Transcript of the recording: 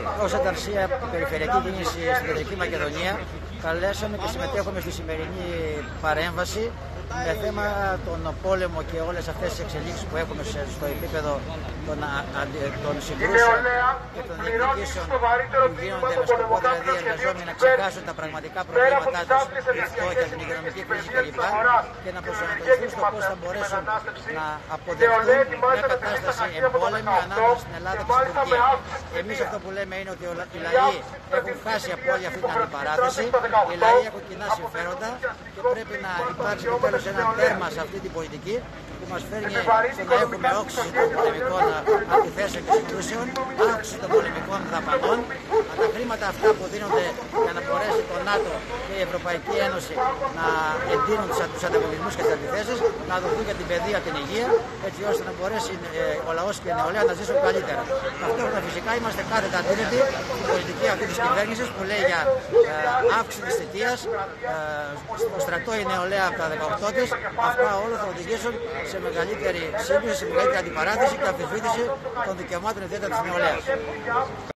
ως Ανταρσία Περιφερειακή Κίνηση στην Κεντρική Μακεδονία καλέσαμε και συμμετέχουμε στη σημερινή παρέμβαση με θέμα τον πόλεμο και όλες αυτές τις εξελίξεις που έχουμε στο επίπεδο των συγκρούσεων και των διεκδικήσεων που γίνονται με σκοπό δηλαδή οι εργαζόμενοι να ξεχάσουν τα πραγματικά προβλήματά τους, τη φτώχεια, την υγειονομική κρίση κλπ. Και να προσανατολιστούν στο πώς θα μπορέσουν να αποδεχτούν μια κατάσταση εμπόλεμη ανάμεσα στην Ελλάδα και στην Τουρκία. Εμείς αυτό που λέμε είναι ότι οι λαοί έχουν χάσει από όλη αυτή την αντιπαράθεση, οι λαοί έχουν κοινά συμφέροντα και πρέπει να υπάρξει επιτέλους ένα τέρμα σε αυτή την πολιτική που μας φέρνει στο να έχουμε όξυση των πολεμικών αντιθέσεων και συγκρούσεων, αύξηση των πολεμικών δαπανών. Τα χρήματα αυτά που δίνονται για να μπορέσει το ΝΑΤΟ και η Ευρωπαϊκή Ένωση να εντείνουν τους ανταγωνισμούς και τις αντιθέσεις, να δοθούν για την παιδεία, την υγεία, έτσι ώστε να μπορέσει ο λαός και η νεολαία να ζήσουν καλύτερα. Ταυτόχρονα φυσικά είμαστε κάθετα αντίθετοι στην πολιτική αυτή της κυβέρνησης που λέει για αύξηση της θητείας, στο στρατό η νεολαία από τα 18 της. Αυτά όλα θα οδηγήσουν σε μεγαλύτερη σύγκρουση, σε μεγαλύτερη αντιπαράθεση και αμφισβήτηση των δικαιωμάτων ιδιαίτερα της νεολαίας.